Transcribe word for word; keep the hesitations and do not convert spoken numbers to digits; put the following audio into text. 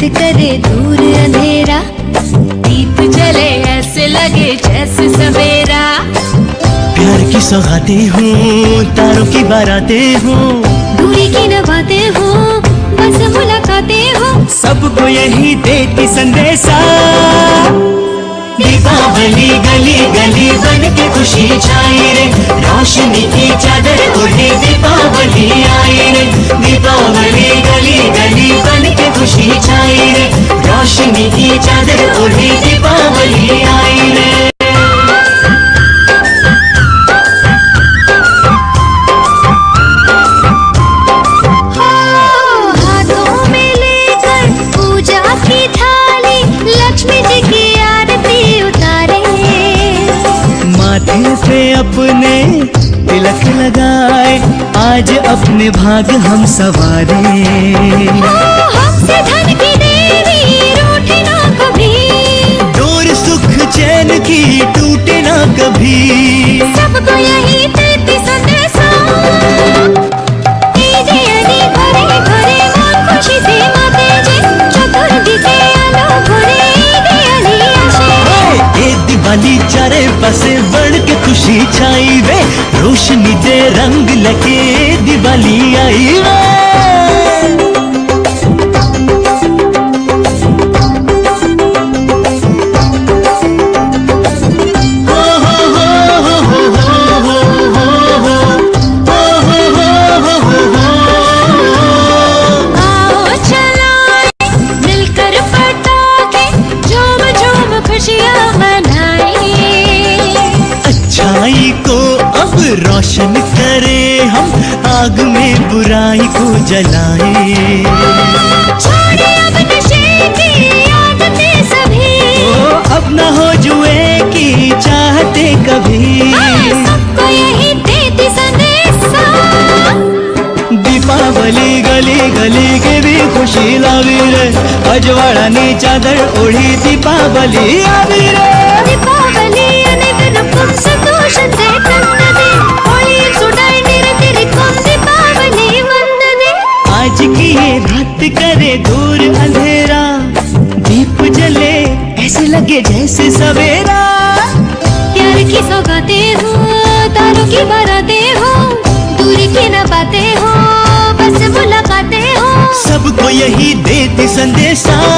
करे दूर अंधेरा, दीप जले ऐसे लगे जैसे सवेरा। प्यार की सौगातें हूँ, तारों की बारातें हूँ, दूरी की नवातें हूँ, बस मुलाकातें हूँ, सबको यही देती संदेशा। दीपावली गली गली बन के खुशी छाई रे, रोशनी की चादर ओढ़े दीपावली आई रे। दीपावली गली गली बन के खुशी छाई रे, रोशनी की चादर ओढ़े दीपावली आई रे। हाथों में लेकर पूजा की थाली, लक्ष्मी जी की माथे पे अपने तिलक लगाए, आज अपने भाग हम सवारे। हमसे धन की देवी रूठे ना कभी, डोर सुख चैन की टूटे ना कभी, सबको यही देती संदेशा। घरे घरे मन खुशी से माते जे, चतुर्थी के आलो घरे दियाली आशे। ए दिवाली चारे पासे बढ़ के खुशी छाई वे, रोशनी दे रंग लगे दिवाली आई वे। रोशन करे हम, आग में बुराई को जलाए। छोड़े अब नशे की आदतें सभी, ओ अब न हो जुए की चाहते कभी, सबको यही देती संदेशा। दीपावली गली गली के भी खुशी लावी रे, अजवाड़ा नी चादर ओढ़ी दीपावली आवी रे। दीपावली अनेक रूप संतोष से तन्नदे, होली सुनाई निरति रिकुम दीपावली वंदने। आज की ये रात करे दूर अंधेरा, दीप जले ऐसे लगे जैसे सवेरा। प्यार की सौगातें हूँ, तारों की बारातें हूँ, दूरी की न बातें हूँ, बस मुलाकातें हूँ, सबको यही देती संदेशा।